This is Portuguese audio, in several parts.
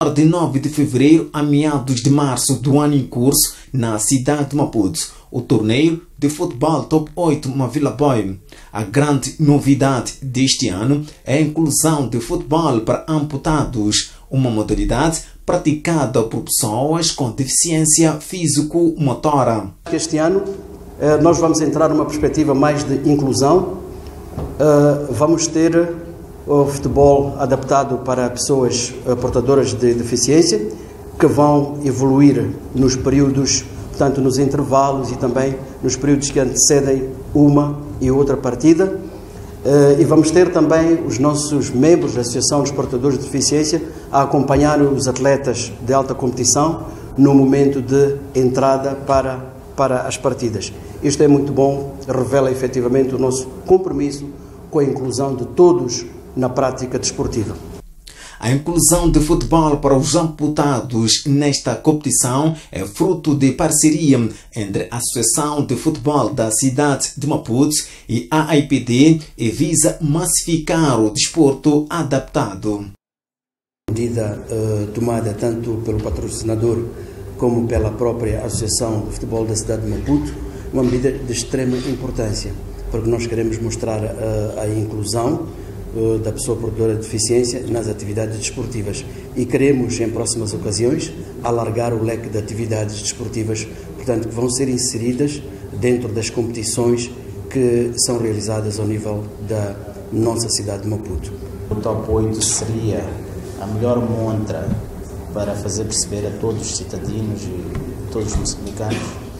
De 9 de fevereiro a meados de março do ano em curso, na cidade de Maputo, o torneio de futebol Top 8 Mavila Boy. A grande novidade deste ano é a inclusão de futebol para amputados, uma modalidade praticada por pessoas com deficiência físico-motora. Este ano nós vamos entrar numa perspectiva mais de inclusão. Vamos ter o futebol adaptado para pessoas portadoras de deficiência, que vão evoluir nos períodos, portanto nos intervalos e também nos períodos que antecedem uma e outra partida. E vamos ter também os nossos membros da Associação dos Portadores de Deficiência a acompanhar os atletas de alta competição no momento de entrada para as partidas. Isto é muito bom, revela efetivamente o nosso compromisso com a inclusão de todos na prática desportiva. A inclusão de futebol para os amputados nesta competição é fruto de parceria entre a Associação de Futebol da cidade de Maputo e a AIPD e visa massificar o desporto adaptado. Medida tomada tanto pelo patrocinador como pela própria Associação de Futebol da cidade de Maputo, uma medida de extrema importância, porque nós queremos mostrar a inclusão da pessoa portadora de deficiência nas atividades desportivas e queremos, em próximas ocasiões, alargar o leque de atividades desportivas, portanto, que vão ser inseridas dentro das competições que são realizadas ao nível da nossa cidade de Maputo. O Top 8 seria a melhor montra para fazer perceber a todos os cidadãos e todos os moçambicanos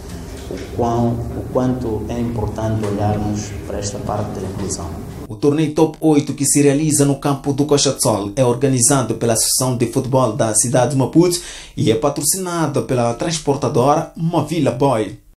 o quanto é importante olharmos para esta parte da inclusão. O torneio Top 8, que se realiza no campo do Coxa de Sol, é organizado pela Associação de Futebol da cidade de Maputo e é patrocinado pela transportadora Mavila Boy.